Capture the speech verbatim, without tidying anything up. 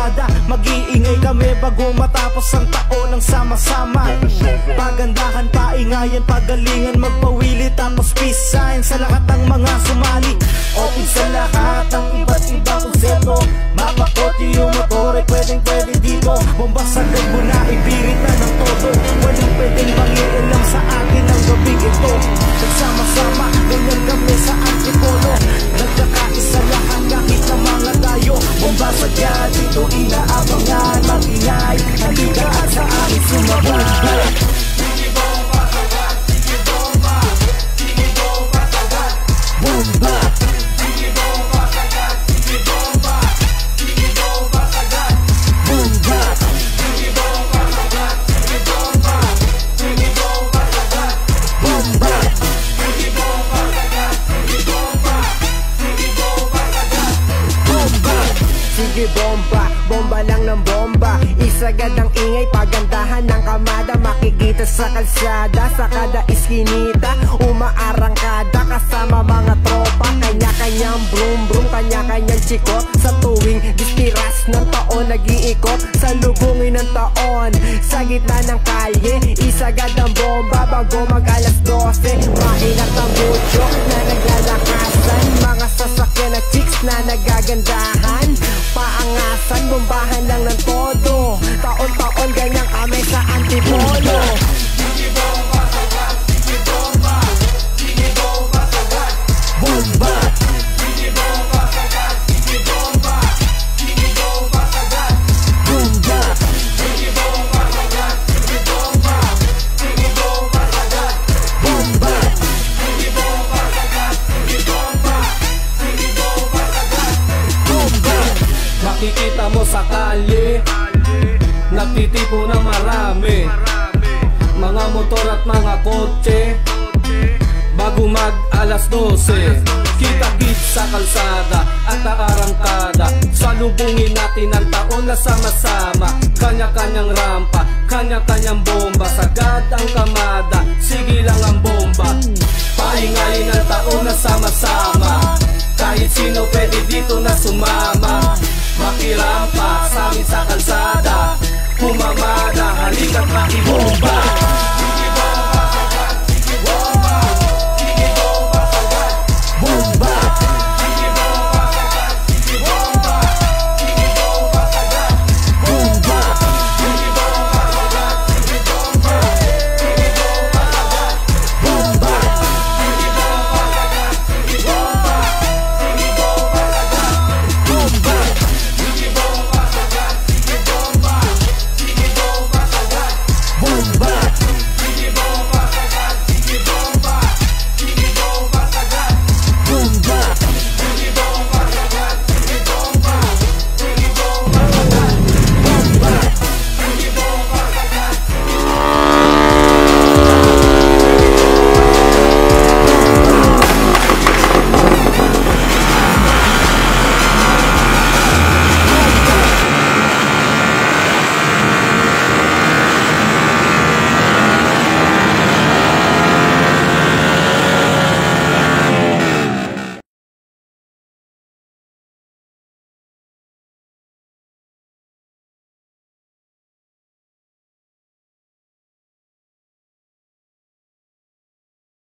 kalsada. Mag-iingay kami bago matapos ang taon ng sama-sama. Pagandahan, paingayan, pagalingan, magpawili tapos peace sign sa lahat ng mga sumali. Open sa lahat ng iba't ibang konsepto. Mapakoti yung motor ay pwedeng pwede dito. Bomba sa gabo na ibirit na ng todo. Walang pwedeng mangiilang sa akin ang gabing ito. Nagsama-sama, ganyan kami sa antipolo. Nagkakaisa lahat kahit na mga tayo. Bomba sa dyan, dito inaabangan. Mag-ingay, halika at sa amin sumabay. Sige bomba sagad, sige bomba. Sige bomba sagad, bomba. sige bomba sagad, sige bomba. Sige bomba sagad, bomba. sige bomba sagad, sige bomba. Sige bomba sagad, bomba. sige bomba sagad, sige bomba. Sige bomba sagad, bomba. Sige bomba, bomba lang ng bomba. Isagad ang ingay, pagandahan ng kamada. Makikita sa kalsada, sa kada iskinita. Umaarangkada kasama mga tropa. Kanya-kanyang broom broom, kanya-kanyang chikot. Sa tuwing distiras ng taon, nag-iikot sa lubungin ng taon. Sa gitna ng kalye, isagad ang bomba bago mag alas dose. Maingat ang mucho na naglalakasan. Mga sasakyan na chicks na nagagandahan. Paangasan, bombahan lang ng todo. Taon-taon ganyan kami sa antipolo. sige bomba sagad, sige bomba. Sige bomba sagad, Bomba. sige bomba sagad, sige bomba. Sige bomba sagad, Bomba. sige bomba sagad, sige bomba. Sige bomba sagad, Bomba. sige bomba sagad, sige bomba. Sige bomba sagad, Bomba. Makikita mo sa kalye, nagtitipo na marami. Mga motor at mga kotse, bago mag alas dose. Kita-kit sa kalsada at naarangkada. Salubungin natin ang taon na sama-sama. Kanya-kanyang rampa, kanya-kanyang bomba. Sagad ang kamada, sige lang ang bomba. Paingayin ang taon na sama-sama. Kahit sino pwede dito na sumama. Makirampa sa amin sa kalsada. Pumamada, halika't makibomba.